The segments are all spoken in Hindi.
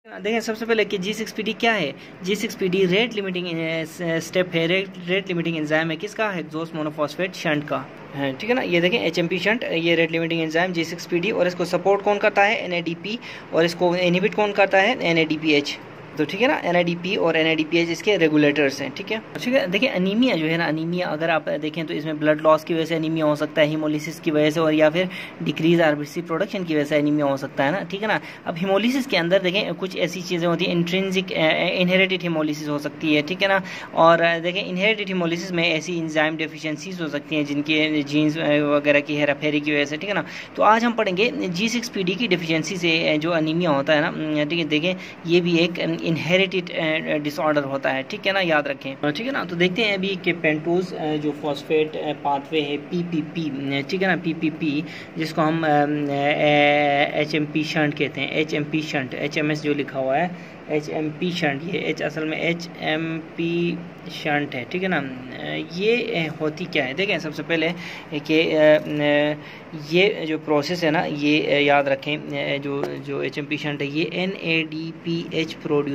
देखें सबसे पहले कि G6PD क्या है। G6PD रेट लिमिटिंग स्टेप है, रेट लिमिटिंग एंजाइम है किसका, हेक्सोस मोनोफॉस्फेट शंट का है, ठीक है ना। ये देखें HMP शंट, ये रेट लिमिटिंग एंजाइम G6PD, और इसको सपोर्ट कौन करता है, NADP, और इसको इनहिबिट कौन करता है, NADPH। तो ठीक है ना, NADP और NADPH इसके रेगुलेटर्स हैं, ठीक है। ठीक है, देखिए अनीमिया जो है ना, अनीमिया अगर आप देखें तो इसमें ब्लड लॉस की वजह से अनीमिया हो सकता है, हीमोलिसिस की वजह से, और या फिर डिक्रीज RBC प्रोडक्शन की वजह से अनीमिया हो सकता है ना, ठीक है ना। अब हीमोलिसिस के अंदर देखें कुछ ऐसी चीज़ें होती हैं, इंट्रिंसिक इनहेरिटेड हीमोलिसिस हो सकती है, ठीक है ना। और देखें इनहेरिटेड हीमोलिसिस में ऐसी इंजाइम डेफिशिएंसीज हो सकती हैं जिनके जीन्स वगैरह की हेराफेरी की वजह से, ठीक है ना। तो आज हम पढ़ेंगे G6PD की डेफिशिएंसी से जो अनीमिया होता है ना, ठीक है, देखें ये भी एक इनहेरिटेड डिसऑर्डर होता है, ठीक है ना, याद रखें, ठीक है ना। तो देखते हैं अभी कि पेंटोज जो फॉस्फेट पाथवे है PPP, ठीक है ना, PPP जिसको हम HMP शंट कहते हैं, HMP शंट, HMS जो लिखा हुआ है HMP शंट, ये H असल में HMP शंट है, ठीक है ना। ये होती क्या है, देखें सबसे पहले कि ये जो प्रोसेस है ना, ये याद रखें, जो HMP शंट है ये NADPH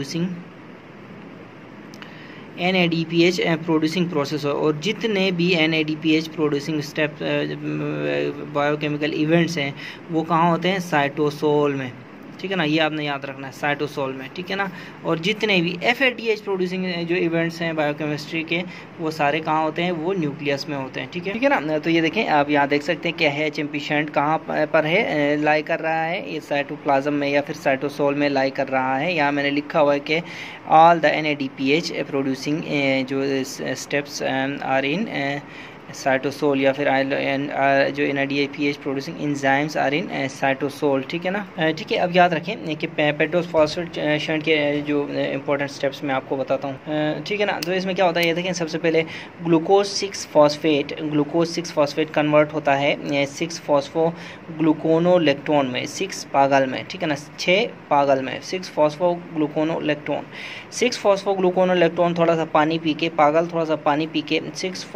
प्रोड्यूसिंग प्रोसेस है, और जितने भी NADPH producing step biochemical events हैं वो कहाँ होते हैं, साइटोसोल में, ठीक है ना, ये आपने याद रखना है, साइटोसोल में, ठीक है ना। और जितने भी FADH प्रोड्यूसिंग जो इवेंट्स हैं बायोकेमिस्ट्री के वो सारे कहाँ होते हैं, वो न्यूक्लियस में होते हैं, ठीक है ना। तो ये देखें आप यहाँ देख सकते हैं क्या है, HMP शंट कहाँ पर है, लाई कर रहा है, ये साइटोप्लाज्म में या फिर साइटोसोल में लाई कर रहा है। यहाँ मैंने लिखा हुआ है कि ऑल द NADPH प्रोड्यूसिंग जो स्टेप्स आर इन साइटोसोल, या फिर जो NADPH producing enzymes are in cytosol, ठीक है ना। ठीक है, अब याद रखें कि पेंटोज फॉस्फेट शंट के जो इंपॉर्टेंट स्टेप्स मैं आपको बताता हूँ, ठीक है ना। तो इसमें क्या होता है, ये देखें सबसे पहले ग्लूकोज 6 फॉस्फेट कन्वर्ट होता है 6 फॉस्फोग्लूकोनोलेक्टोन में, 6 पागल में, ठीक है ना, 6 पागल में 6 फॉस्फोग्लूकोनोलेक्टोन, 6 फॉस्फोग्लूकोनोलेक्टोन थोड़ा सा पानी पी के, पागल थोड़ा सा पानी पी के 6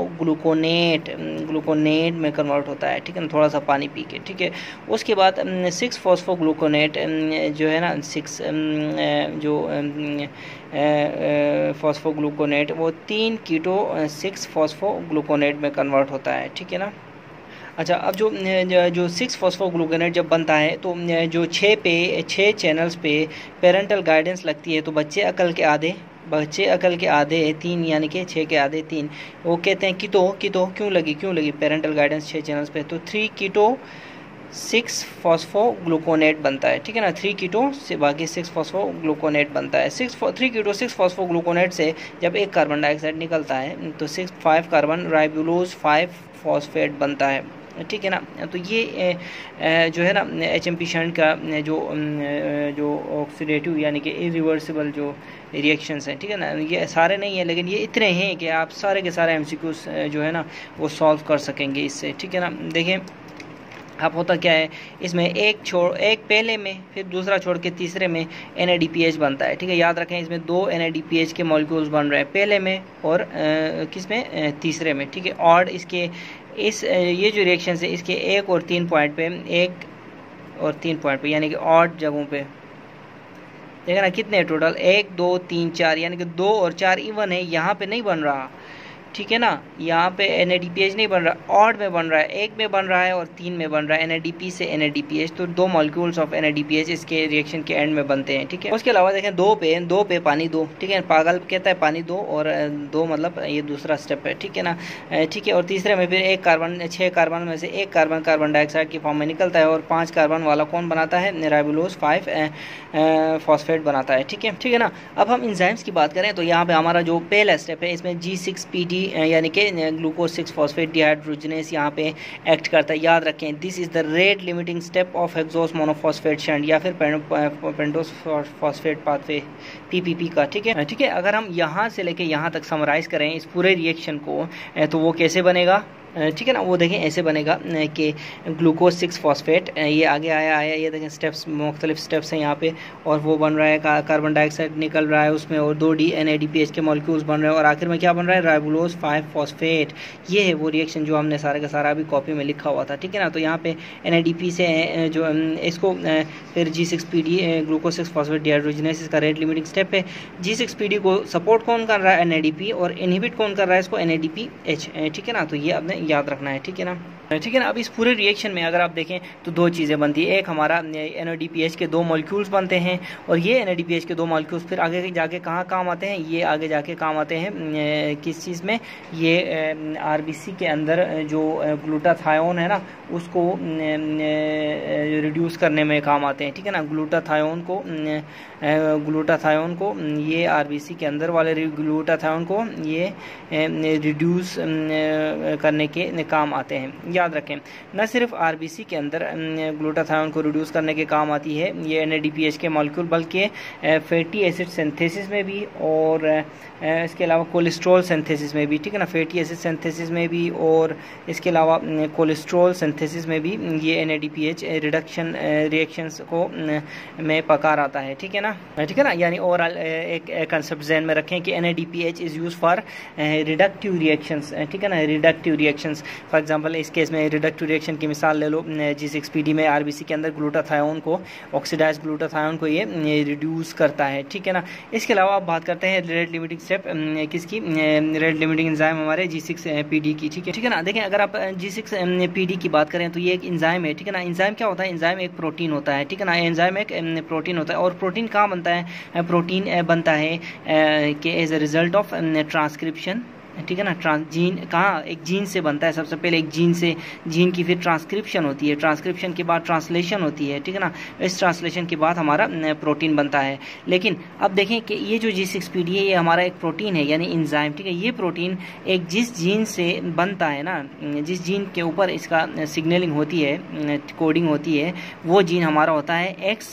ग्लूकोनेट में कन्वर्ट होता है, ठीक है ना, थोड़ा सा पानी पी के, ठीक है। उसके बाद 6 फॉस्फोग्लूकोनेट जो है ना, 6 जो फॉस्फोग्लूकोनेट वो 3 कीटो 6 फॉस्फोग्लूकोनेट में कन्वर्ट होता है, ठीक है ना। अच्छा, अब जो 6 फॉस्फोग्लूकोनेट जब बनता है तो जो 6 चैनल्स पे पेरेंटल गाइडेंस लगती है, तो बच्चे अकल के आधे 3 यानी कि 6 के आधे 3, वो कहते हैं कीटो क्यों लगी पेरेंटल गाइडेंस 6 चैनल्स पे, तो 3 कीटो 6 फॉस्फोग्लूकोनेट बनता है, ठीक है ना, 3 कीटो से बाकी 6 फॉस्फोग्लूकोनेट बनता है। 3 कीटो 6 फॉस्फोग्लूकोनेट से जब एक कार्बन डाइऑक्साइड निकलता है तो 5 कार्बन राइबोलोज 5 फॉस्फेट बनता है, ठीक है ना। तो ये जो है ना HMP शंट का जो ऑक्सीडेटिव यानी कि इरिवर्सिबल जो रिएक्शंस हैं, ठीक है ना, ये सारे नहीं है लेकिन ये इतने हैं कि आप सारे के सारे MCQs जो है ना वो सॉल्व कर सकेंगे इससे, ठीक है ना। देखिए अब होता क्या है, इसमें एक पहले में फिर दूसरा छोड़ के तीसरे में NADPH बनता है, ठीक है, याद रखें इसमें 2 NADPH के मॉलिक्यूल्स बन रहे हैं पहले में और किसमें, तीसरे में, ठीक है। और इसके ये जो रिएक्शन है इसके 1 और 3 पॉइंट पे यानी कि ऑड जगहों पे देखा ना, कितने टोटल 1 2 3 4 यानी कि 2 और 4 इवन है, यहाँ पे नहीं बन रहा, ठीक है ना, यहाँ पे NADPH नहीं बन रहा, ऑड में बन रहा है, 1 में बन रहा है और 3 में बन रहा है, NADP से NADPH, तो 2 मॉलिक्यूल्स ऑफ NADPH इसके रिएक्शन के एंड में बनते हैं, ठीक है। उसके अलावा देखें 2 पे पानी 2, ठीक है, पागल कहता है पानी 2 और 2 मतलब ये दूसरा स्टेप है, ठीक है ना, ठीक है। और तीसरे में फिर 1 कार्बन 6 कार्बन में से 1 कार्बन डाइऑक्साइड की फॉर्म में निकलता है और 5 कार्बन वाला कौन बनाता है, राइबोलोज 5 फॉस्फेट बनाता है, ठीक है ना। अब हम एंजाइम्स की बात करें तो यहाँ पे हमारा जो पहला स्टेप है इसमें G6PD यानी कि ग्लूकोज 6 फॉस्फेट डिहाइड्रोजनेस यहाँ पे एक्ट करता है, याद रखें this is the rate limiting step of hexose monophosphate shunt या फिर पेंटोज फॉस्फेट पाथवे PPP का, ठीक है। अगर हम यहाँ से लेके यहाँ तक समराइज करें इस पूरे रिएक्शन को तो वो कैसे बनेगा, ठीक है ना, वो देखें ऐसे बनेगा कि ग्लूकोज 6 फॉस्फेट, ये आगे आया ये देखें स्टेप्स, मुख्तलिफ स्टेप्स हैं यहाँ पे, और वो बन रहा है कार्बन डाइऑक्साइड निकल रहा है उसमें, और 2 NADPH के मॉलिक्यूल्स बन रहे हैं, और आखिर में क्या बन रहा है, राइबोलोज 5 फॉस्फेट। ये है वो रिएक्शन जो हमने सारा का सारा अभी कॉपी में लिखा हुआ था। ठीक है ना, तो यहाँ पे NADP से जो इसको फिर G6PD ग्लूकोज 6 फॉस्फेट डिहाइड्रोजनेसिस का रेट लिमिटिंग स्टेप है। G6PD को सपोर्ट कौन कर रहा है, NADP, और इनहिबिट कौन कर रहा है इसको, NADPH। ठीक है ना, तो ये आपने याद रखना है। ठीक है ना, ठीक है ना। अब इस पूरे रिएक्शन में अगर आप देखें तो 2 चीज़ें बनती है, एक हमारा NADPH के 2 मॉलिक्यूल्स बनते हैं, और ये NADPH के 2 मॉलिक्यूल्स फिर आगे जाके कहाँ काम आते हैं, ये आगे जाके काम आते हैं किस चीज़ में, ये RBC के अंदर जो ग्लूटाथायोन है ना उसको रिड्यूस करने में काम आते हैं। ठीक है ना, ग्लूटाथायोन को ये RBC के अंदर वाले ग्लूटाथायोन को ये रिड्यूस करने के काम आते हैं। याद रखें, न सिर्फ RBC के अंदर ग्लूटाथायोन को रिड्यूस करने के काम आती है ये NADPH के मॉलिक्यूल, बल्कि फैटी एसिड सिंथेसिस में भी, और इसके अलावा कोलेस्ट्रॉल सिंथेसिस में भी। ठीक है ना, फैटी एसिड सिंथेसिस में भी और इसके अलावा कोलेस्ट्रॉल सिंथेसिस में भी ये NADPH रिडक्शन रिएक्शंस को में पकार आता है। ठीक है ना, यानी ओवरऑल एक कंसेप्ट ज़हन में रखें कि NADPH is use for reductive reactions. ठीक है ना, रिडक्टिव रिएक्शंस, फॉर एग्जांपल इस केस में रिडक्टिव रिएक्शन की मिसाल ले लो, G6PD में RBC के अंदर ग्लूटाथायोन को, ऑक्सीडाइज्ड ग्लूटाथायोन को ये रिड्यूस करता है। ठीक है ना, इसके अलावा आप बात करते हैं रेट लिमिटिंग स्टेप किसकी, रेट लिमिटिंग एंजाइम हमारे G6PD की। ठीक है ना, देखें अगर आप G6PD की बात करें तो ये एक एंजाइम है। ठीक है ना, एंजाइम क्या होता है, एंजाइम एक प्रोटीन होता है। ठीक है ना, एंजाइम एक प्रोटीन होता है, और प्रोटीन कहाँ बनता है, प्रोटीन बनता है कि as a result of transcription. ठीक है ना, जीन कहाँ, एक जीन से बनता है। सबसे पहले एक जीन से, जीन की फिर ट्रांसक्रिप्शन होती है, ट्रांसक्रिप्शन के बाद ट्रांसलेशन होती है। ठीक है ना, इस ट्रांसलेशन के बाद हमारा प्रोटीन बनता है। लेकिन अब देखें कि ये जो G6PD है ये हमारा एक प्रोटीन है, यानी एंजाइम। ठीक है, ये प्रोटीन एक जिस जीन से बनता है ना, जिस जीन के ऊपर इसका सिग्नलिंग होती है, कोडिंग होती है, वो जीन हमारा होता है X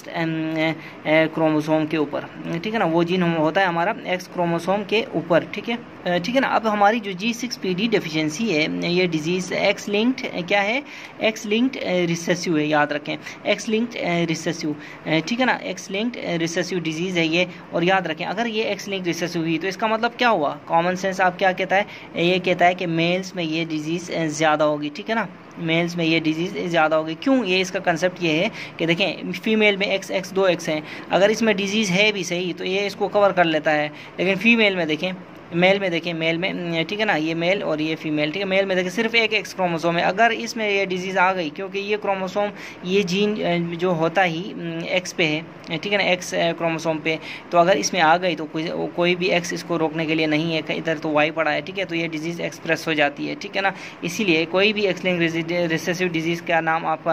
क्रोमोसोम के ऊपर। ठीक है ना, वो जीन होता है हमारा X क्रोमोसोम के ऊपर। ठीक है ना, अब हमारी जो G6PD डेफिशिएंसी है, ये डिजीज़ एक्स लिंक्ड क्या है, एक्स लिंक्ड रिसेसिव है। याद रखें, एक्स लिंक्ड रिसेसिव। ठीक है ना, एक्स लिंक्ड रिसेसिव डिजीज़ है ये। और याद रखें, अगर ये एक्स लिंक्ड रिसेसिव हुई तो इसका मतलब क्या हुआ, कॉमन सेंस आप क्या कहता है, ये कहता है कि मेल्स में ये डिजीज़ ज़्यादा होगी। ठीक है ना, मेल्स में ये डिजीज़ ज़्यादा होगी। क्यों, ये इसका कंसेप्ट ये है कि देखें फीमेल में X 2 X हैं, अगर इसमें डिजीज़ है भी सही तो ये इसको कवर कर लेता है, लेकिन फीमेल में देखें, मेल में देखें, मेल में, ठीक है ना, ये मेल और ये फीमेल। ठीक है, मेल में देखें सिर्फ एक X क्रोमोसोम है, अगर इसमें ये डिजीज़ आ गई, क्योंकि ये क्रोमोसोम, ये जीन जो होता ही X पे है, ठीक है ना, X क्रोमोसोम पे, तो अगर इसमें आ गई तो कोई भी X इसको रोकने के लिए नहीं है, इधर तो Y पड़ा है। ठीक है, तो ये डिजीज़ एक्सप्रेस हो जाती है। ठीक है ना, इसीलिए कोई भी एक्स लिंक्ड रिसेसिव डिजीज़ का नाम आप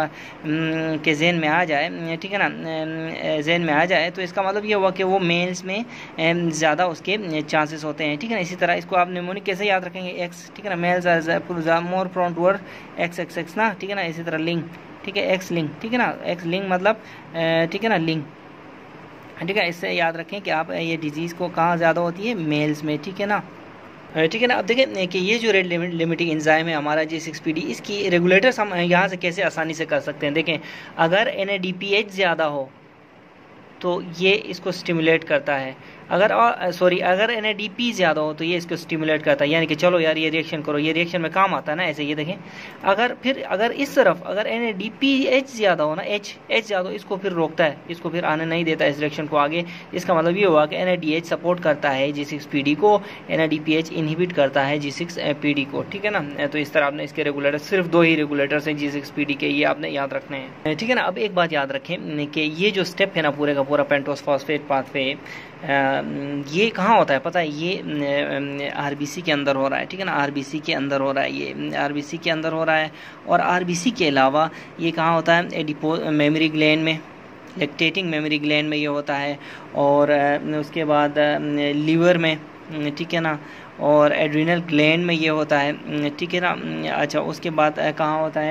के जहन में आ जाए, ठीक है ना, जहन में आ जाए, तो इसका मतलब ये हुआ कि वो मेल्स में ज़्यादा उसके चांसेस होते हैं। ठीक है ना, इसी तरह इसको आप निमोनिक कैसे याद रखेंगे, X। ठीक है ना, males are more prone toward X ना। ठीक है ना, इसी तरह लिंक। ठीक है, X लिंक। ठीक है ना, X लिंक मतलब ठीक है ना, लिंक। ठीक है, इससे याद रखें कि आप ये डिजीज़ को कहाँ ज़्यादा होती है, मेल्स में। ठीक है ना, ठीक है ना। अब देखें कि ये जो रेट लिमिटिंग एंजाइम है हमारा G6PD, इसकी रेगुलेटर्स हम यहाँ से कैसे आसानी से कर सकते हैं। देखें, अगर NADPH ज़्यादा हो तो ये इसको स्टिमुलेट करता है, अगर NADP ज़्यादा हो तो ये इसको स्टिमुलेट करता है, यानी कि चलो यार ये रिएक्शन करो, ये रिएक्शन में काम आता है ना, ऐसे। ये देखें, अगर इस तरफ अगर NADPH ज़्यादा हो ना, H ज़्यादा हो, इसको फिर रोकता है, इसको फिर आने नहीं देता इस रिएक्शन को आगे। इसका मतलब ये हुआ कि NADH सपोर्ट करता है G6PD को, NADPH इनहिबिट करता है G6PD को। ठीक है ना, तो इस तरह आपने इसके रेगुलेटर, सिर्फ 2 ही रेगुलेटर्स हैं G6PD के, ये आपने याद रखने हैं। ठीक है ना, अब एक बात याद रखें कि ये जो स्टेप है ना पूरे का पूरा पेंटोस फॉस्फेट पाथवे, ये कहाँ होता है पता है, ये RBC के अंदर हो रहा है। ठीक है ना, RBC के अंदर हो रहा है, ये RBC के अंदर हो रहा है। और RBC के अलावा ये कहाँ होता है, एडिपो मेमोरी ग्लैंड में, लैक्टेटिंग मेमोरी ग्लैंड में ये होता है, और उसके बाद लीवर में, ठीक है ना, और एड्रिनल ग्लैंड में ये होता है। ठीक है ना, अच्छा उसके बाद कहाँ होता है,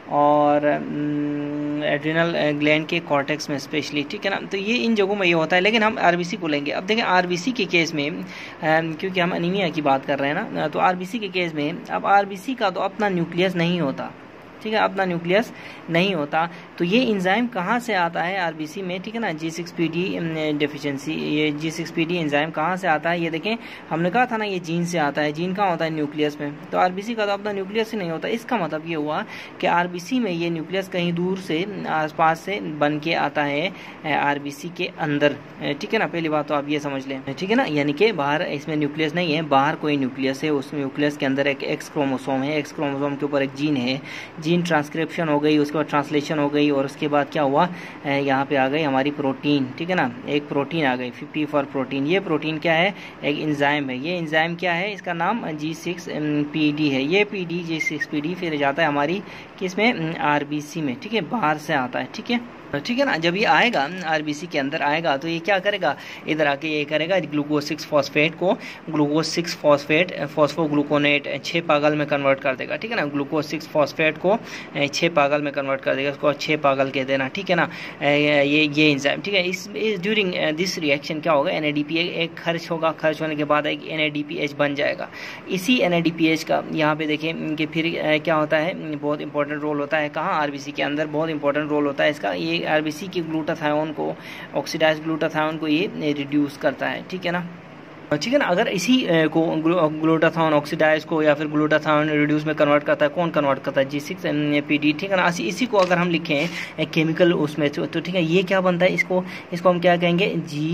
और एड्रिनल ग्लैंड के कॉर्टेक्स में स्पेशली, ठीक है ना। तो ये इन जगहों में ये होता है, लेकिन हम आरबीसी को लेंगे। अब देखें आरबीसी के केस में क्योंकि हम एनीमिया की बात कर रहे हैं ना, तो आरबीसी के केस में अब आरबीसी का तो अपना न्यूक्लियस नहीं होता, ठीक है, अपना न्यूक्लियस नहीं होता। तो ये एंजाइम कहाँ से आता है आरबीसी में, ठीक है ना, G6PD डेफिशिएंसी, ये G6PD एंजाइम कहाँ से आता है, ये देखें हमने कहा था ना ये जीन से आता है। जीन कहाँ होता है, न्यूक्लियस में। तो आरबीसी का तो अपना न्यूक्लियस ही नहीं होता। इसका मतलब ये हुआ कि आरबीसी में ये न्यूक्लियस कहीं दूर से आसपास से बन के आता है आरबीसी के अंदर, ठीक है ना। पहली बात तो आप ये समझ लें, ठीक है ना, यानी कि बाहर इसमें न्यूक्लियस नहीं है, बाहर कोई न्यूक्लियस है, उस न्यूक्लियस के अंदर एक एक्स क्रोमोसोम है, एक्स क्रोमोसोम के ऊपर एक जीन है, जीन ट्रांसक्रिप्शन हो गई, उसके बाद ट्रांसलेशन हो गई, और उसके बाद क्या हुआ, यहाँ पे आ गई हमारी प्रोटीन, ठीक है ना, एक प्रोटीन आ गई, P फॉर प्रोटीन। ये प्रोटीन क्या है, एक एंजाइम है। ये एंजाइम क्या है, इसका नाम G6PD है। ये PD G6PD फिर जाता है हमारी किसमें, आरबीसी में, ठीक है, बाहर से आता है, ठीक है, ठीक है ना। जब ये आएगा आरबीसी के अंदर आएगा तो ये क्या करेगा, इधर आके ये करेगा ग्लूकोज 6 फॉस्फेट को ग्लूकोज 6 फॉस्फेट फॉस्फोग्लूकोनेट 6 पागल में कन्वर्ट कर देगा, ठीक है ना। ग्लूकोज 6 फॉस्फेट को 6 पागल में कन्वर्ट कर देगा, उसको 6 पागल कह देना, ठीक है ना। ये एंजाइम, ठीक है, इस ड्यूरिंग दिस रिएक्शन क्या होगा, NADP एक खर्च होगा, खर्च होने के बाद एक NADPH बन जाएगा। इसी NADPH का यहाँ पे देखें कि फिर क्या होता है, बहुत इंपॉर्टेंट रोल होता है कहाँ, आरबीसी के अंदर बहुत इंपॉर्टेंट रोल होता है इसका। ये आरबीसी के ग्लूटाथायोन को, ऑक्सीडाइज्ड ग्लूटाथायोन को ये रिड्यूस करता है, ठीक है ना, ठीक है ना। अगर इसी को ग्लूटाथायोन ऑक्सीडाइज को या फिर ग्लूटाथायोन रिड्यूस में कन्वर्ट करता है, कौन कन्वर्ट करता है, G6PD, ठीक है ना। इसी को अगर हम लिखें केमिकल उसमें तो ठीक है, ये क्या बनता है, इसको हम क्या कहेंगे,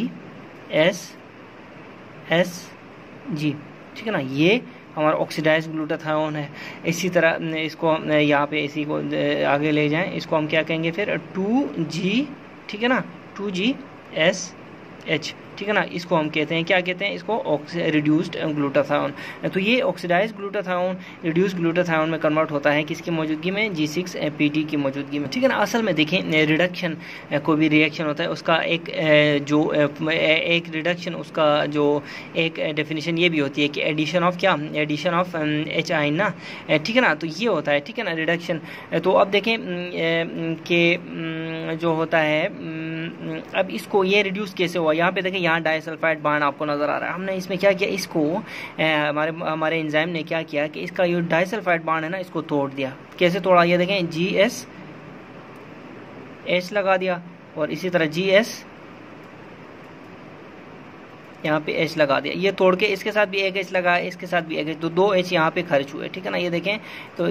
GSSG, ठीक है ना। ये हमारा ऑक्सीडाइज्ड ग्लूटाथायोन है। इसी तरह इसको यहाँ पे इसी को आगे ले जाएं, इसको हम क्या कहेंगे फिर 2G, ठीक है ना, 2GSH, ठीक है ना। इसको हम कहते हैं, क्या कहते हैं इसको, रिड्यूस्ड ग्लूटाथायोन। तो ये ऑक्सीडाइज्ड ग्लूटाथायोन रिड्यूस्ड ग्लूटाथायोन में कन्वर्ट होता है किसकी मौजूदगी में, G6PD की मौजूदगी में, ठीक है ना। असल में देखें रिडक्शन को भी रिएक्शन होता है, उसका एक एक रिडक्शन, उसका जो एक डेफिनेशन ये भी होती है कि एडिशन ऑफ क्या, एडिशन ऑफ H आयन ना, ठीक है ना। तो ये होता है, ठीक है ना, रिडक्शन। तो अब देखें कि जो होता है, अब इसको ये रिड्यूस कैसे हुआ, यहाँ पे देखें, यहाँ डाइसल्फाइड बॉन्ड आपको नजर आ रहा है। हमने इसमें क्या किया, इसको हमारे एंजाइम ने क्या किया कि इसका ये डाइसल्फाइड बॉन्ड है ना, इसको तोड़ दिया। कैसे तोड़ा, ये देखें, GSH लगा दिया, और इसी तरह GS यहाँ पे H लगा दिया, ये तोड़ के इसके साथ भी एक H लगा, इसके साथ भी एक H, तो 2 H यहाँ पे खर्च हुए, ठीक है ना। ये देखें, तो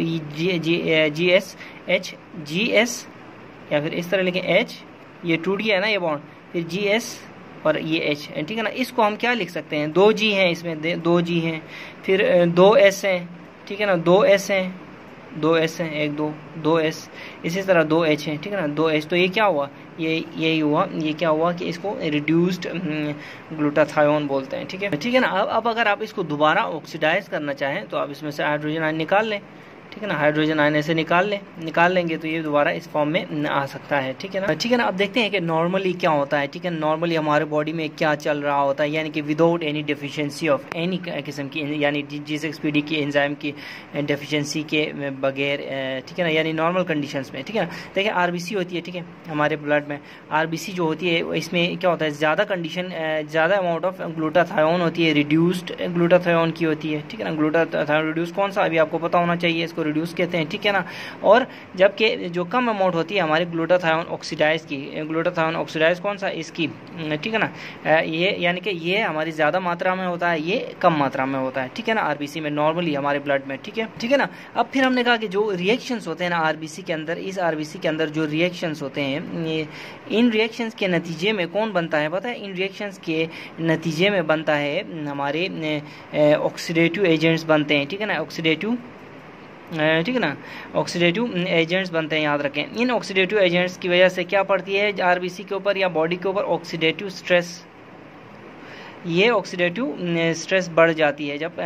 GSH GS या फिर इस तरह लिखें H, ये टूट गया है ना ये बॉन्ड, फिर GS और ये H, ठीक है ना। इसको हम क्या लिख सकते हैं, 2G हैं इसमें, 2G हैं, फिर 2S हैं, ठीक है ना, 2S हैं, 2S हैं, 1 2 2S, इसी तरह 2H हैं, ठीक है ना, 2H। तो ये क्या हुआ, यही हुआ, ये क्या हुआ कि इसको रिड्यूस्ड ग्लूटाथायोन बोलते हैं, ठीक है ना। अब अगर आप इसको दोबारा ऑक्सीडाइज करना चाहें तो आप इसमें से हाइड्रोजन आयन निकाल लें, ठीक है ना, हाइड्रोजन आयन ऐसे निकाल लेंगे तो ये दोबारा इस फॉर्म में आ सकता है, ठीक है ना, ठीक है ना। अब देखते हैं कि नॉर्मली क्या होता है, ठीक है, नॉर्मली हमारे बॉडी में क्या चल रहा होता है, यानी कि without any deficiency of any किस्म की, यानी G6PD की एंजाइम की डेफिशिएंसी के बगैर, ठीक है ना, यानी नॉर्मल कंडीशंस में, ठीक है ना। देखिए आरबीसी होती है, ठीक है, हमारे ब्लड में आरबीसी जो होती है, इसमें क्या होता है, ज़्यादा अमाउंट ऑफ ग्लूटाथायोन होती है, रिड्यूस्ड ग्लूटाथायोन की होती है, ठीक है ना। ग्लूटाथायोन रिड्यूस कौन सा, अभी आपको पता होना चाहिए, इसको रिड्यूस कहते हैं, ठीक है ना। और जबकि जो कम अमाउंट होती है हमारी ग्लूटाथायोन ऑक्सीडाइज की, ग्लूटाथायोन ऑक्सीडाइज कौन सा, इसकी, ठीक है ना, ये यानी कि ये हमारी ज़्यादा मात्रा में होता है, ये कम मात्रा में होता है, ठीक है ना, आरबीसी में नॉर्मली हमारे ब्लड में, ठीक है ना। अब फिर हमने कहा कि जो रिएक्शंस होते हैं ना आरबीसी के अंदर, इस आरबीसी के अंदर जो रिएक्शंस होते हैं, इन रिएक्शंस के नतीजे में कौन बनता है पता है, इन रिएक्शंस के नतीजे में बनता है हमारे ऑक्सीडेटिव एजेंट्स बनते हैं, ठीक है ना, ऑक्सीडेटिव, ठीक है ना, ऑक्सीडेटिव एजेंट्स बनते हैं, याद रखें। इन ऑक्सीडेटिव एजेंट्स की वजह से क्या पड़ती है आरबीसी के ऊपर या बॉडी के ऊपर, ऑक्सीडेटिव स्ट्रेस, ये ऑक्सीडेटिव स्ट्रेस बढ़ जाती है जब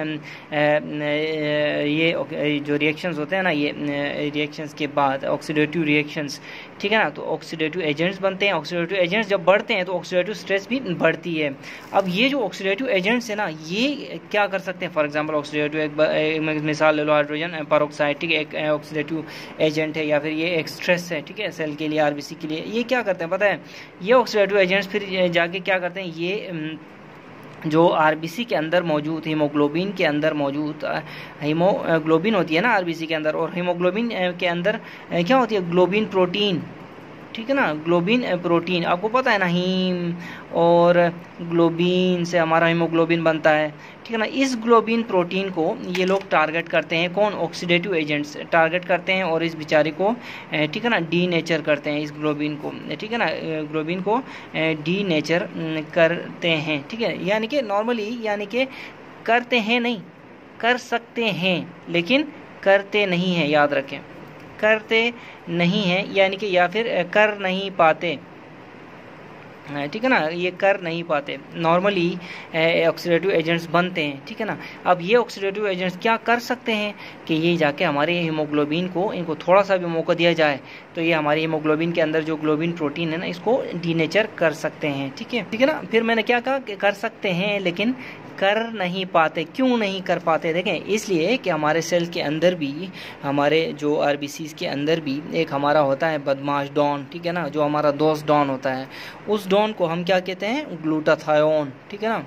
ये जो रिएक्शंस होते हैं ना, ये रिएक्शंस के बाद ऑक्सीडेटिव रिएक्शंस, ठीक है ना, तो ऑक्सीडेटिव एजेंट्स बनते हैं। ऑक्सीडेटिव एजेंट्स जब बढ़ते हैं तो ऑक्सीडेटिव स्ट्रेस भी बढ़ती है। अब ये जो ऑक्सीडेटिव एजेंट्स है ना, ये क्या कर सकते हैं, फॉर एग्जांपल ऑक्सीडेटिव एक मिसाल ले लो, हाइड्रोजन परऑक्साइड, ठीक है, एक ऑक्सीडेटिव एजेंट है, या फिर ये एक स्ट्रेस है, ठीक है, सेल के लिए, आरबीसी के लिए। ये क्या करते हैं पता है, ये ऑक्सीडेटिव एजेंट्स फिर जाके क्या करते हैं, ये जो आरबीसी के अंदर मौजूद हीमोग्लोबिन के अंदर मौजूद हीमोग्लोबिन होती है ना आरबीसी के अंदर, और हीमोग्लोबिन के अंदर क्या होती है, ग्लोबिन प्रोटीन, ठीक है ना, ग्लोबिन प्रोटीन, आपको पता है ना, हीम और ग्लोबिन से हमारा हीमोग्लोबिन बनता है, ठीक है ना। इस ग्लोबिन प्रोटीन को ये लोग टारगेट करते हैं, कौन, ऑक्सीडेटिव एजेंट्स टारगेट करते हैं, और इस बेचारे को, ठीक है ना, डी नेचर करते हैं, इस ग्लोबिन को, ठीक है ना, ग्लोबिन को डी नेचर करते हैं, ठीक है। यानी कि नॉर्मली, यानी कि करते हैं नहीं, कर सकते हैं लेकिन करते नहीं हैं, याद रखें, करते नहीं हैं, यानी कि या फिर कर नहीं पाते, ठीक है ना, ये कर नहीं पाते, नॉर्मली ऑक्सीडेटिव एजेंट्स बनते हैं, ठीक है ना। अब ये ऑक्सीडेटिव एजेंट्स क्या कर सकते हैं कि ये जाके हमारे हीमोग्लोबिन को, इनको थोड़ा सा भी मौका दिया जाए तो ये हमारे हीमोग्लोबिन के अंदर जो ग्लोबिन प्रोटीन है ना, इसको डीनेचर कर सकते हैं, ठीक है ना। फिर मैंने क्या कहा कि कर सकते हैं लेकिन कर नहीं पाते। क्यों नहीं कर पाते, देखें, इसलिए कि हमारे सेल के अंदर भी, हमारे जो आरबीसीज के अंदर भी एक हमारा होता है बदमाश डॉन, ठीक है ना, जो हमारा दोस्त डॉन होता है, उस डॉन को हम क्या कहते हैं, ग्लूटाथायोन, ठीक है ना,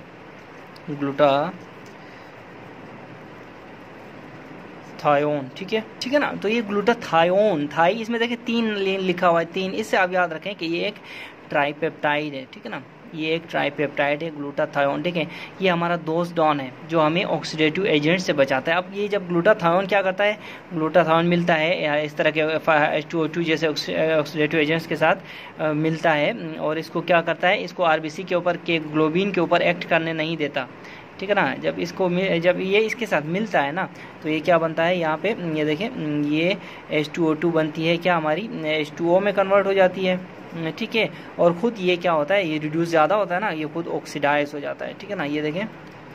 ग्लूटाथायोन, ठीक है ना। तो ये ग्लूटाथायोन, थाई इसमें देखिए 3 लिखा हुआ है, 3, इससे आप याद रखें कि ये एक ट्राइपेप्टाइड है, ठीक है ना, ये एक ट्राइपेप्टाइड है, ग्लूटाथायोन, ठीक है। ये हमारा दोस्त डॉन है जो हमें ऑक्सीडेटिव एजेंट से बचाता है। अब ये जब ग्लूटाथायोन क्या करता है, ग्लूटाथायोन मिलता है इस तरह के H2O2 जैसे ऑक्सीडेटिव एजेंट्स के साथ मिलता है, और इसको क्या करता है, इसको आरबीसी के ऊपर के ग्लोबिन के ऊपर एक्ट करने नहीं देता, ठीक है ना। जब ये इसके साथ मिलता है ना, तो ये क्या बनता है, यहाँ पे ये देखें, ये H2O2 बनती है, क्या हमारी H2O में कन्वर्ट हो जाती है, ठीक है, और ख़ुद ये क्या होता है, ये रिड्यूस ज़्यादा होता है ना, ये खुद ऑक्सीडाइज हो जाता है, ठीक है ना, ये देखें,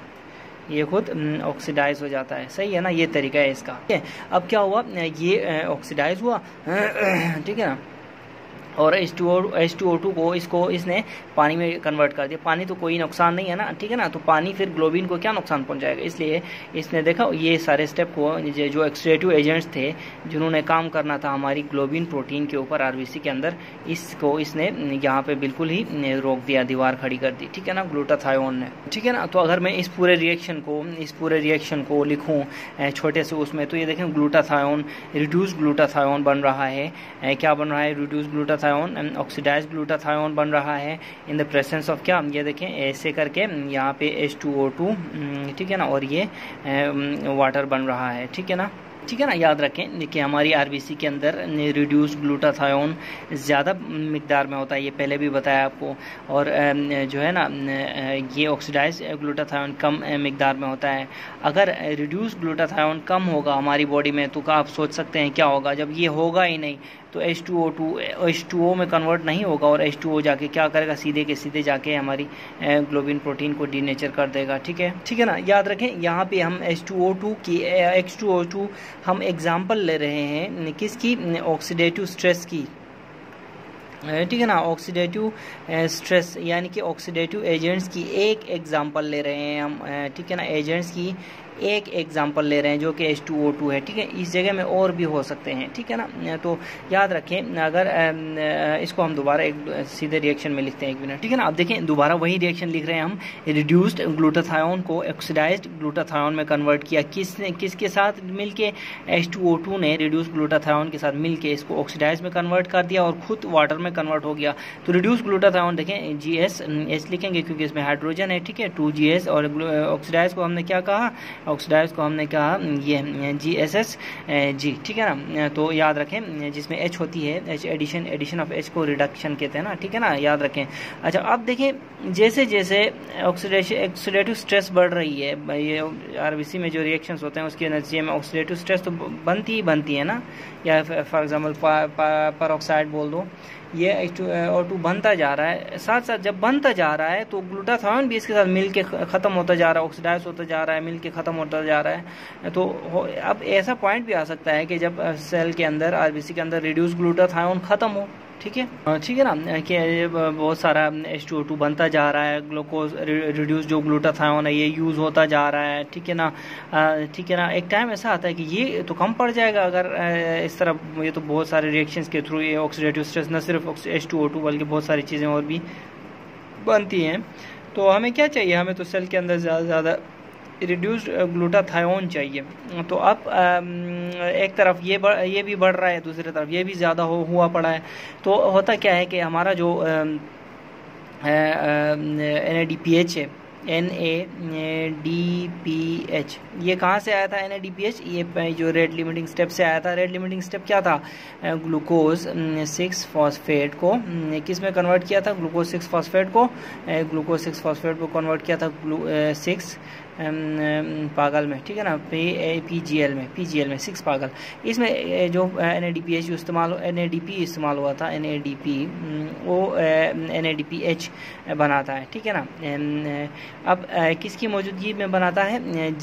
ये खुद ऑक्सीडाइज हो जाता है, सही है ना, ये तरीका है इसका, ठीक है। अब क्या हुआ, ये ऑक्सीडाइज हुआ, ठीक है ना, और H2O2 को इसने पानी में कन्वर्ट कर दिया। पानी तो कोई नुकसान नहीं है ना, ठीक है ना, तो पानी फिर ग्लोबिन को क्या नुकसान पहुंचाएगा, इसलिए इसने देखा ये सारे स्टेप को, जो ऑक्सीडेटिव एजेंट्स थे जिन्होंने काम करना था हमारी ग्लोबिन प्रोटीन के ऊपर आरबीसी के अंदर, इसको इसने यहाँ पे बिल्कुल ही रोक दिया, दीवार खड़ी कर दी, ठीक है ना, ग्लूटाथायोन ने, ठीक है ना। तो अगर मैं इस पूरे रिएक्शन को लिखूँ छोटे से उसमें, तो ये देखें, ग्लूटाथायोन, रिड्यूस ग्लूटाथायोन बन रहा है, क्या बन रहा है, रिड्यूस ग्लूटाथायोन, ऑक्सीडाइज्ड ग्लूटाथायोन बन रहा है इन द प्रेजेंस ऑफ, क्या, ये देखें ऐसे करके यहाँ पे H2O2, ठीक है ना, और ये वाटर बन रहा है, ठीक है ना। याद रखें कि हमारी आरबीसी के अंदर रिड्यूस ग्लूटाथायोन ज़्यादा मिकदार में होता है, ये पहले भी बताया आपको, और जो है ना, ये ऑक्सीडाइज ग्लूटाथायोन कम मिकदार में होता है। अगर रिड्यूस ग्लूटाथायोन कम होगा हमारी बॉडी में, तो आप सोच सकते हैं क्या होगा, जब ये होगा ही नहीं तो H2O में कन्वर्ट नहीं होगा, और H2O जाके क्या करेगा, सीधे के सीधे जाके हमारी ग्लोबिन प्रोटीन को डीनेचर कर देगा, ठीक है ना। याद रखें, यहाँ पे हम H2O2 हम एग्जाम्पल ले रहे हैं किसकी, ऑक्सीडेटिव स्ट्रेस की, ठीक है ना, ऑक्सीडेटिव स्ट्रेस यानी कि ऑक्सीडेटिव एजेंट्स की एक एग्जांपल ले रहे हैं हम, ठीक है ना, एजेंट्स की एक एग्जांपल ले रहे हैं जो कि H2O2 है, ठीक है। इस जगह में और भी हो सकते हैं, ठीक है ना। तो याद रखें, अगर इसको हम दोबारा एक सीधे रिएक्शन में लिखते हैं, एक मिनट, ठीक है ना। अब देखें, दोबारा वही रिएक्शन लिख रहे हैं हम, रिड्यूस्ड ग्लूटाथायोन को ऑक्सीडाइज्ड ग्लूटाथायोन में कन्वर्ट किया, किसके साथ मिलके, H2O2 ने रिड्यूस ग्लूटाथायोन के साथ मिलके इसको ऑक्सीडाइज में कन्वर्ट कर दिया और खुद वाटर में कन्वर्ट हो गया। तो रिड्यूस ग्लूटाथायोन देखें, GS लिखेंगे क्योंकि इसमें हाइड्रोजन है, ठीक है, 2GS, और ऑक्सीडाइज को हमने क्या कहा, ऑक्सीडाइज को हमने कहा ये GSSG, ठीक है ना। तो याद रखें, जिसमें H होती है, H एडिशन ऑफ H को रिडक्शन कहते हैं ना, ठीक है ना, याद रखें। अच्छा, अब देखें, जैसे जैसे ऑक्सीडेटिव स्ट्रेस बढ़ रही है, ये आरबीसी में जो रिएक्शंस होते हैं उसके नतीजे में ऑक्सीडेटिव स्ट्रेस तो बनती है ना, या फॉर एग्जांपल परऑक्साइड बोल दो, ये H2O2 बनता जा रहा है, साथ साथ जब बनता जा रहा है तो ग्लूटाथायोन भी इसके साथ मिल के ख़त्म होता जा रहा है, ऑक्सीडाइज होता जा रहा है, मिल के ख़त्म होता जा रहा है। तो अब ऐसा पॉइंट भी आ सकता है कि जब सेल के अंदर आरबीसी के अंदर रिड्यूस ग्लूटाथायोन ख़त्म हो, ठीक है ना, कि बहुत सारा H2O2 बनता जा रहा है, ग्लूकोज रिड्यूस जो ग्लूटाथायोन है ये यूज़ होता जा रहा है, ठीक है ना। एक टाइम ऐसा आता है कि ये तो कम पड़ जाएगा अगर इस तरह, ये तो बहुत सारे रिएक्शंस के थ्रू ये ऑक्सीडेटिव स्ट्रेस न सिर्फ H2O2 बल्कि बहुत सारी चीज़ें और भी बनती हैं। तो हमें क्या चाहिए, हमें तो सेल के अंदर ज़्यादा से ज़्यादा रिड्यूस्ड ग्लूटाथायोन चाहिए। तो अब एक तरफ ये भी बढ़ रहा है, दूसरी तरफ ये भी ज़्यादा हुआ पड़ा है। तो होता क्या है कि हमारा जो NADPH है, NADPH ये कहाँ से आया था? NADPH ये जो रेट लिमिटिंग स्टेप से आया था। रेट लिमिटिंग स्टेप क्या था? ग्लूकोज 6 फॉस्फेट को किस में कन्वर्ट किया था? ग्लूकोज 6 फॉस्फेट को कन्वर्ट किया था 6 पागल में, ठीक है ना, PGL में 6 पागल। इसमें जो NADPH NADP इस्तेमाल हुआ था, NADP वो NADPH बनाता है, ठीक है ना। अब किसकी मौजूदगी में बनाता है?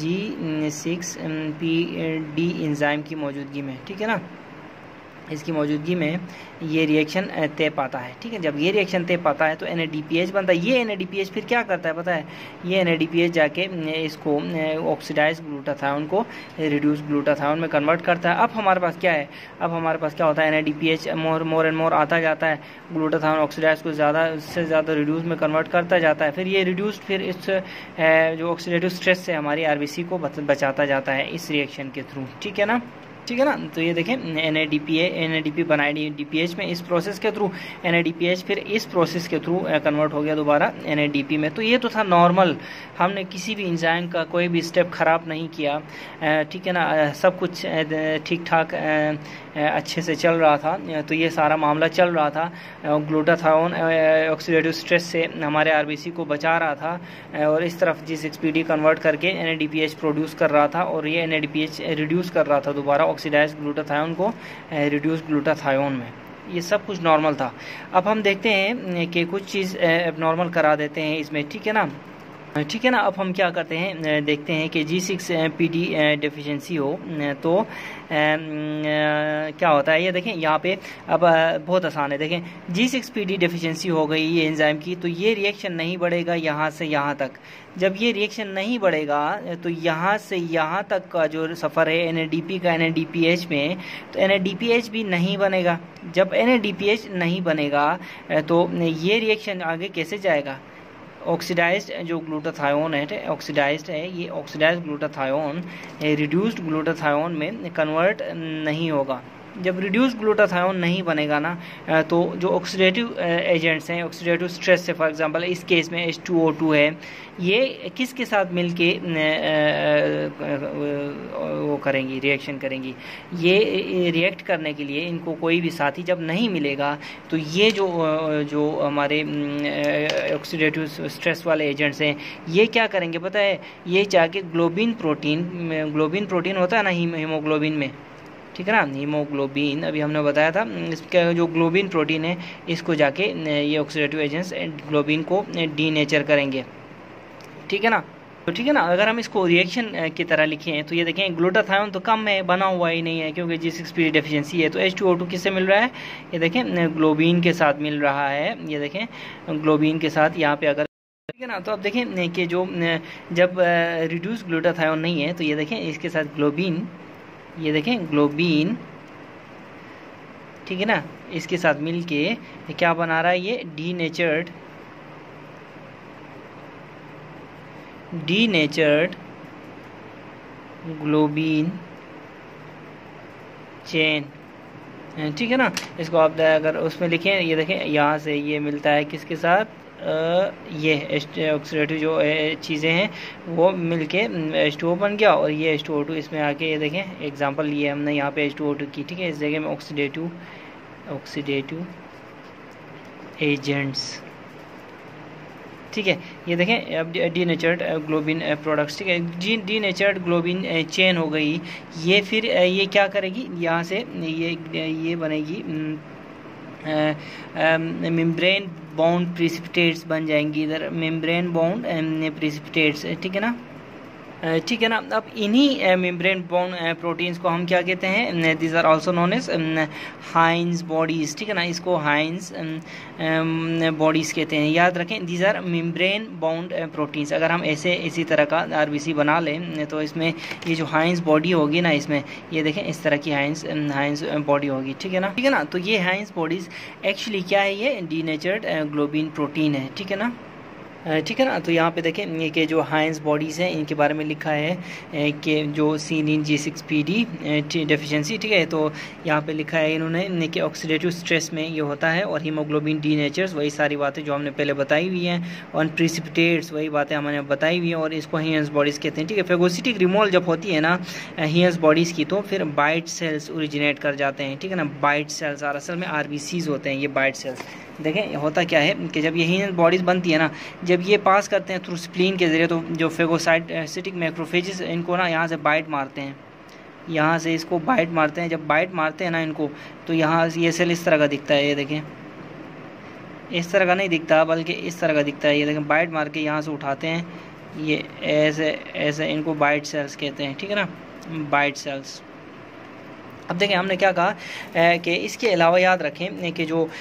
G6PD एंजाइम की मौजूदगी में, ठीक है ना। इसकी मौजूदगी में ये रिएक्शन तय पाता है, ठीक है। जब ये रिएक्शन तय पाता है तो NADPH बनता है। ये NADPH फिर क्या करता है पता है? ये NADPH जाके इसको ऑक्सीडाइज ग्लूटाथायोन को रिड्यूस ग्लूटाथायोन में कन्वर्ट करता है। अब हमारे पास क्या है? अब हमारे पास क्या होता है? NADPH मोर एंड मोर आता जाता है, ग्लूटाथायोन ऑक्सीडाइज को ज़्यादा से ज़्यादा रिड्यूस में कन्वर्ट करता जाता है। फिर ये रिड्यूस्ड फिर इस जो ऑक्सीडेटिव स्ट्रेस से हमारी RBC को बचाता जाता है इस रिएक्शन के थ्रू, ठीक है ना। तो ये देखें NADP बना NADPH में इस प्रोसेस के थ्रू, NADPH फिर इस प्रोसेस के थ्रू कन्वर्ट हो गया दोबारा NADP में। तो ये तो था नॉर्मल, हमने किसी भी एंजाइम का कोई भी स्टेप ख़राब नहीं किया, ठीक है ना, सब कुछ ठीक ठाक अच्छे से चल रहा था। तो ये सारा मामला चल रहा था, ग्लूटाथायोन ऑक्सीडेटिव स्ट्रेस से हमारे RBC को बचा रहा था और इस तरफ G6PD कन्वर्ट करके NADPH प्रोड्यूस कर रहा था और ये NADPH रिड्यूस कर रहा था दोबारा ऑक्सीडाइज ग्लूटाथायोन को रिड्यूस ग्लूटाथायोन में। ये सब कुछ नॉर्मल था। अब हम देखते हैं कि कुछ चीज़ एबनॉर्मल करा देते हैं इसमें, ठीक है ना। अब हम क्या करते हैं, देखते हैं कि G6PD डेफिशिएंसी हो तो क्या होता है। ये देखें यहाँ पे, अब बहुत आसान है, देखें G6PD डेफिशिएंसी हो गई ये एंजाइम की, तो ये रिएक्शन नहीं बढ़ेगा यहाँ से यहाँ तक। जब ये रिएक्शन नहीं बढ़ेगा तो यहाँ से यहाँ तक का जो सफ़र है NADP का NADPH में, तो NADPH भी नहीं बनेगा। जब NADPH नहीं बनेगा तो ये रिएक्शन आगे कैसे जाएगा? ऑक्सीडाइज्ड जो ग्लूटाथायोन है, ऑक्सीडाइज्ड है, ये ऑक्सीडाइज्ड ग्लूटाथायोन रिड्यूस्ड ग्लूटाथायोन में कन्वर्ट नहीं होगा। जब रिड्यूस ग्लूटाथायोन नहीं बनेगा ना, तो जो ऑक्सीडेटिव एजेंट्स हैं, ऑक्सीडेटिव स्ट्रेस से, फॉर एग्जांपल इस केस में H2O2 है, ये किसके साथ मिलके वो करेंगी, रिएक्शन करेंगी। ये रिएक्ट करने के लिए इनको कोई भी साथी जब नहीं मिलेगा तो ये जो हमारे ऑक्सीडेटिव स्ट्रेस वाले एजेंट्स हैं, ये क्या करेंगे पता है? ये जाके ग्लोबिन प्रोटीन होता है ना हीमोग्लोबिन में, ठीक है ना, हीमोग्लोबिन अभी हमने बताया था, इसका जो ग्लोबिन प्रोटीन है इसको जाके ये ऑक्सीडेटिव एजेंट्स ग्लोबिन को डीनेचर करेंगे, ठीक है ना। तो ठीक है ना, अगर हम इसको रिएक्शन की तरह लिखें तो ये देखें ग्लूटाथायोन तो कम है, बना हुआ ही नहीं है क्योंकि G6PD डेफिशिएंसी है। तो H2O2 किससे मिल रहा है? ये देखें ग्लोबिन के साथ मिल रहा है, ये देखें ग्लोबिन के साथ यहाँ पे अगर, ठीक है ना। तो अब देखें कि जो जब रिड्यूस ग्लूटाथायोन नहीं है तो ये देखें इसके साथ ग्लोबिन, ये देखें ग्लोबिन, ठीक है ना, इसके साथ मिलके क्या बना रहा है? ये डीनेचर्ड ग्लोबिन चेन, ठीक है ना। इसको आप अगर उसमें लिखें, ये देखें यहाँ से ये मिलता है किसके साथ? ये ऑक्सीडेटिव जो चीज़ें हैं वो मिलके H2O बन गया और ये H2O2 इसमें आके, ये देखें एग्जांपल लिए हमने यहाँ पे H2O2 की, ठीक है। इस जगह में ऑक्सीडेटिव एजेंट्स, ठीक है। ये देखें अब डीनेचर्ड ग्लोबिन प्रोडक्ट्स, ठीक है, डीनेचर्ड ग्लोबिन चेन हो गई। ये फिर ये क्या करेगी? यहाँ से ये बनेगी मेम्ब्रेन बाउंड प्रिसिपिटेट्स बन जाएंगी इधर, मेम्ब्रेन बाउंड प्रिसिपिटेट्स, ठीक है ना, ठीक है ना। अब इन्हीं मेम्ब्रेन बाउंड प्रोटीन्स को हम क्या कहते हैं, this are also known as Heinz bodies, ठीक है ना, इसको हाइंस बॉडीज कहते हैं। याद रखें, this are membrane bound proteins. अगर हम ऐसे इसी तरह का आरबीसी बना लें तो इसमें ये जो हाइंस बॉडी होगी ना, इसमें ये देखें इस तरह की हाइंस बॉडी होगी, ठीक है ना, ठीक है ना। तो ये हाइंस बॉडीज एक्चुअली क्या है, ये डीनेचर्ड ग्लोबिन प्रोटीन है, ठीक है ना, ठीक है ना। तो यहाँ पे देखें ये कि जो हाइंस बॉडीज़ हैं इनके बारे में लिखा है कि जो सीन इन G6PD डेफिशिएंसी, ठीक है। तो यहाँ पे लिखा है इन्होंने कि ऑक्सीडेटिव स्ट्रेस में ये होता है, और हीमोग्लोबिन डीनेचर्स, वही सारी बातें जो हमने पहले बताई हुई हैं, और प्रिसिपिटेट्स, वही बातें हमने बताई हुई हैं, और इसको हाइंस बॉडीज़ कहते हैं, ठीक है। फेगोसिटिक रिमोल जब होती है ना हाइंस बॉडीज़ की, तो फिर बाइट सेल्स ओरिजिनेट कर जाते हैं, ठीक है ना। बाइट सेल्स और असल में RBCs होते हैं ये बाइट सेल्स। देखें होता क्या है कि जब ये हाइंस बॉडीज़ बनती है ना, जब ये पास करते हैं थ्रू स्प्लीन के ज़रिए, तो जो फेगोसाइटिक मैक्रोफेजेस इनको ना यहाँ से बाइट मारते हैं, यहाँ से इसको बाइट मारते हैं। जब बाइट मारते हैं ना इनको, तो यहाँ ये सेल इस तरह का दिखता है, ये देखें इस तरह का नहीं दिखता बल्कि इस तरह का दिखता है, ये देखें बाइट मार के यहाँ से उठाते हैं, ये ऐसे ऐसे, इनको बाइट सेल्स कहते हैं, ठीक है ना, बाइट सेल्स। अब देखें हमने क्या कहा कि इसके अलावा याद रखें कि जो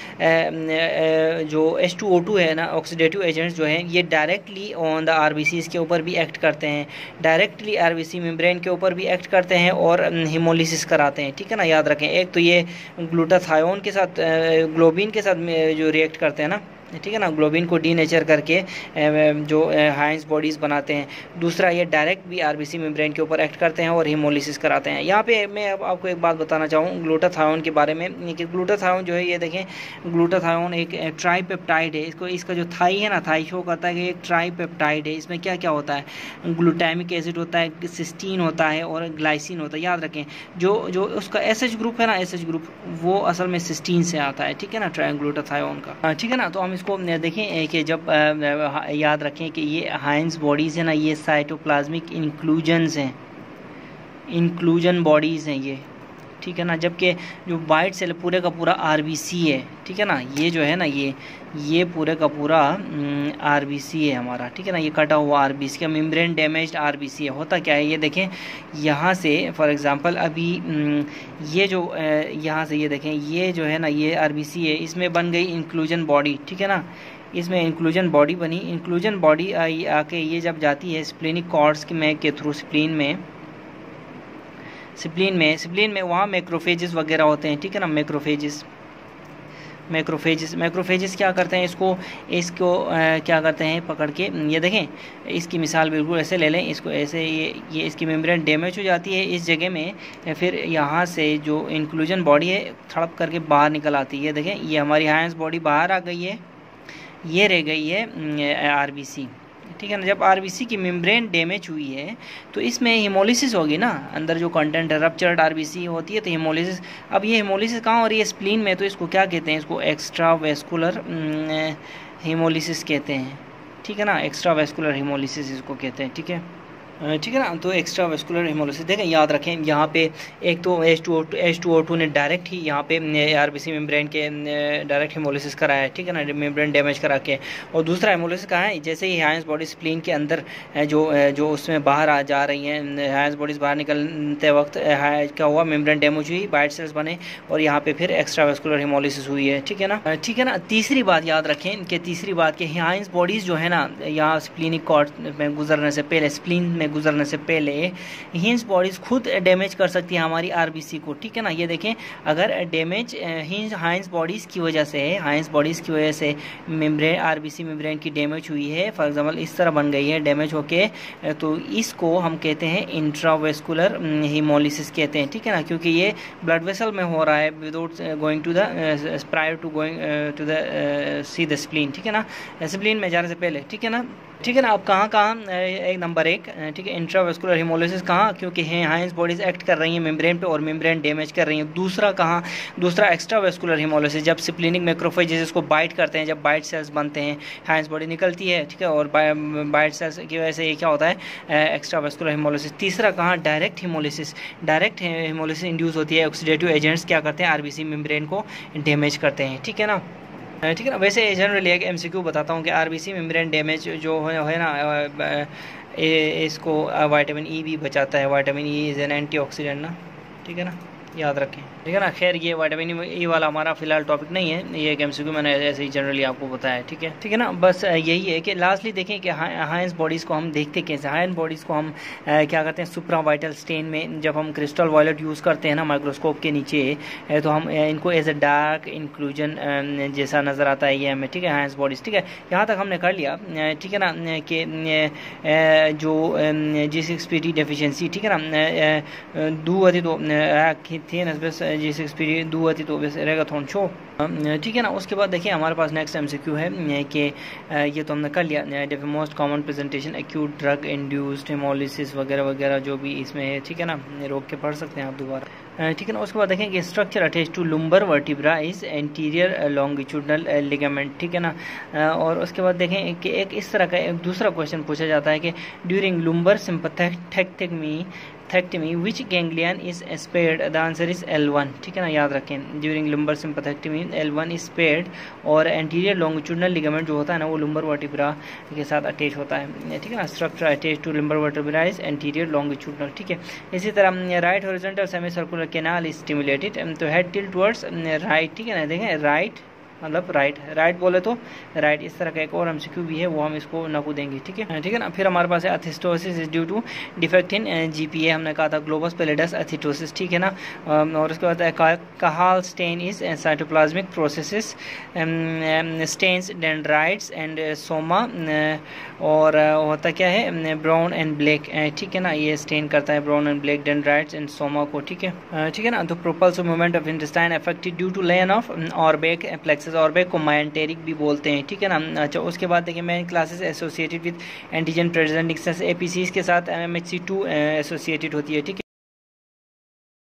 H2O2 है ना, ऑक्सीडेटिव एजेंट्स जो हैं, ये डायरेक्टली ऑन द RBCs के ऊपर भी एक्ट करते हैं, डायरेक्टली RBC मेम्ब्रेन के ऊपर भी एक्ट करते हैं और हीमोलिसिस कराते हैं, ठीक है ना। याद रखें, एक तो ये ग्लूटाथायोन के साथ, ग्लोबिन के साथ जो रिएक्ट करते हैं ना, ठीक है ना, ग्लोबिन को डीनेचर करके जो हाइंस बॉडीज़ बनाते हैं। दूसरा ये डायरेक्ट भी RBC मेम्ब्रेन के ऊपर एक्ट करते हैं और हीमोलिसिस कराते हैं। यहाँ पे मैं अब आपको एक बात बताना चाहूँ ग्लूटाथायोन के बारे में, कि ग्लूटाथायोन जो है, ये देखें ग्लूटाथायोन एक ट्राईपेप्टाइड है। इसका जो थाई है ना, थाई शो करता है कि एक ट्राईपेप्टाइड है। इसमें क्या क्या होता है, ग्लूटामिक एसिड होता है, सिस्टीन होता है और ग्लाइसिन होता है। याद रखें जो उसका SH ग्रुप है ना, SH ग्रुप वो असल में सिस्टीन से आता है, ठीक है ना, ग्लूटाथायोन का, ठीक है ना। तो हम इसको देखें कि जब याद रखें कि ये हाइंस बॉडीज़ है ना, ये साइटोप्लाज्मिक इंक्लूजन्स हैं, इंक्लूजन बॉडीज़ हैं ये, ठीक है ना। जबकि जो वाइट सेल पूरे का पूरा RBC है, ठीक है ना, ये जो है ना, ये पूरे का पूरा RBC है हमारा, ठीक है ना, ये कटा हुआ RBC का मेम्ब्रेन डैमेज्ड RBC है। होता क्या है, ये देखें यहाँ से फॉर एग्जांपल अभी ये जो यहाँ से ये देखें, ये जो है ना, ये RBC है, इसमें बन गई इंक्लूजन बॉडी, ठीक है ना, इसमें इंक्लूजन बॉडी बनी। इंक्लूजन बॉडी आके ये जब जाती है स्प्लेनिक कॉर्ड्स के थ्रू स्प्लीन में वहाँ मैक्रोफेजेस वगैरह होते हैं, ठीक है ना, मैक्रोफेजेस क्या करते हैं, इसको क्या करते हैं, पकड़ के, ये देखें इसकी मिसाल बिल्कुल ऐसे ले लें, इसको ऐसे, ये इसकी मेम्ब्रेन डैमेज हो जाती है इस जगह में, फिर यहाँ से जो इंक्लूजन बॉडी है थड़प करके बाहर निकल आती है। ये देखें ये हमारी हाइंस बॉडी बाहर आ गई है, ये रह गई है RBC, ठीक है ना। जब RBC की मेम्ब्रेन डैमेज हुई है तो इसमें हीमोलिसिस होगी ना, अंदर जो कंटेंट है, रप्चर्ड RBC होती है तो हीमोलिसिस। अब ये हीमोलिसिस कहाँ हो रही है, स्प्लीन में, तो इसको क्या कहते हैं, इसको एक्स्ट्रा वेस्कुलर हीमोलिसिस कहते हैं, ठीक है ना, एक्स्ट्रा वेस्कुलर हीमोलिसिस इसको कहते हैं, ठीक है, ठीक है ना। तो एक्स्ट्रा वेस्कुलर हीमोलिसिस देखें, याद रखें यहाँ पे एक तो H2O2 ने डायरेक्ट ही यहाँ पे RBC मेम्ब्रेन के डायरेक्ट हीमोलिसिस कराया है, ठीक है ना, मेम्ब्रेन डैमेज करा के। और दूसरा हीमोलिसिस कहाँ है, जैसे ही हाइंस बॉडी स्प्लीन के अंदर जो उसमें बाहर आ जा रही हैं, हाइंस बॉडीज़ बाहर निकलते वक्त क्या हुआ, मेम्ब्रेन डैमेज हुई, बाइट सेल्स बने और यहाँ पे फिर एक्स्ट्रा वेस्कुलर हीमोलिसिस हुई है, ठीक है ना, ठीक है ना। तीसरी बात याद रखें कि हाइंस बॉडीज़ जो है ना, यहाँ स्प्लीनिक कॉर्ड में गुजरने से पहले, स्प्लीन में गुजरने से पहले हाइंस बॉडीज़ खुद डैमेज कर सकती है हमारी RBC को, ठीक है ना। ये देखें अगर डैमेज हाइंस बॉडीज़ की वजह से मेम्ब्रेन RBC मेम्ब्रेन की डैमेज हुई है, फॉर एग्जांपल इस तरह बन गई है डैमेज होके, तो इसको हम कहते हैं इंट्रावेस्कुलर हीमोलिसिस कहते हैं, ठीक है ना, क्योंकि ये ब्लड वेसल में हो रहा है without going to the prior to going to the see the spleen, ठीक है ना, स्प्लीन में जाने से पहले, ठीक है ना, ठीक है ना। अब कहाँ एक नंबर 1 ठीक है। इंट्रावेस्कुलर हिमोलिसिस कहाँ, क्योंकि हाइंस बॉडीज एक्ट कर रही हैं मेम्ब्रेन पे और मेम्ब्रेन डैमेज कर रही हैं। दूसरा कहाँ, दूसरा एक्स्ट्रावेस्कुलर हिमोलिसिस, जब स्प्लीनिक मैक्रोफेजेस इसको बाइट करते हैं, जब बाइट सेल्स बनते हैं, हाइंस बॉडी निकलती है, ठीक है, और बाइट सेल्स की वजह से ये क्या होता है, एक्स्ट्रावेस्कुलर हिमोलिसिस। तीसरा कहाँ, direct hemolysis, direct hemolysis induce होती है, ऑक्सीडेटिव एजेंट्स क्या करते हैं, आरबीसी मेम्ब्रेन को डैमेज करते हैं, ठीक है ना, ठीक है ना। वैसे जनरली एक एमसीक्यू बताता हूँ कि आरबीसी मेम्ब्रेन डैमेज जो है ना, इसको विटामिन ई भी बचाता है। Vitamin E is an antioxidant ना, ठीक है ना, याद रखें, ठीक है ना। खैर ये विटामिन ई वाला हमारा फिलहाल टॉपिक नहीं है, ये एक एमसीक्यू मैंने ऐसे ही जनरली आपको बताया, ठीक है ना। बस यही है कि लास्टली देखें कि हाइंस बॉडीज़ को हम देखते कैसे, हाइंस बॉडीज़ को हम क्या करते हैं, सुप्रावाइटल स्टेन में जब हम क्रिस्टल वायलेट यूज़ करते हैं ना माइक्रोस्कोप के नीचे, तो हम इनको एज ए डार्क इंक्लूजन जैसा नज़र आता है ये हमें, ठीक है, हाइंस बॉडीज़, ठीक है। यहाँ तक हमने कर लिया, ठीक है ना, कि जो G6PD डेफिशिएंसी, ठीक है ना, दूवती तो थी ना बस G6PD दूवती तो बस रहेगा थोड़ा शो, ठीक है ना। उसके बाद देखिए हमारे पास नेक्स्ट एमसीक्यू है कि ये तो हमने कर लिया, most common presentation acute drug induced hemolysis वगैरह वगैरह जो भी इसमें है, ठीक है ना, रोक के पढ़ सकते हैं आप दोबारा, ठीक है ना। उसके बाद देखें कि structure attach to lumbar vertebra is anterior longitudinal ligament, ठीक है ना। और उसके बाद देखें कि एक इस तरह का एक दूसरा क्वेश्चन पूछा जाता है कि during lumbar sympathectomy which ganglion is spared, the answer is L1, ठीक है ना, याद रखें। During lumbar sympathectomy L1 is spared, और एंटीरियर लॉन्गिट्यूडनल लिगामेंट जो होता है ना वो लुम्बर वर्टिब्रा के साथ अटैच होता है, ठीक है ना। Structure attach to lumbar vertebra is anterior longitudinal, ठीक है। इसी तरह right horizontal semi circular canal is stimulated, तो हेड टिल्ट टुवर्ड्स राइट, ठीक है ना, देखें राइट मतलब राइट बोले तो राइट। इस तरह का एक और एमसीक्यू भी है, वो हम इसको नकू देंगे, ठीक है ना। फिर हमारे पास है athetosis is due to defect in GPA, हमने कहा था ग्लोबस पैलिडस एथिटोसिस, ठीक है ना। और उसके बाद Cajal stain is cytoplasmic processes, stains dendrites and soma, और होता क्या है ब्राउन एंड ब्लैक, ठीक है ना, ये स्टेन करता है brown and black dendrites and soma को, ठीक है ना। तो propulsive movement of intestine affected due to lane of Auerbach plexus, Auerbach को माइंटेरिक भी बोलते हैं, ठीक है ना। अच्छा उसके बाद देखिए main classes associated with antigen presenting cells, APCs के साथ MHC2 एसोसिएटेड होती है, ठीक है।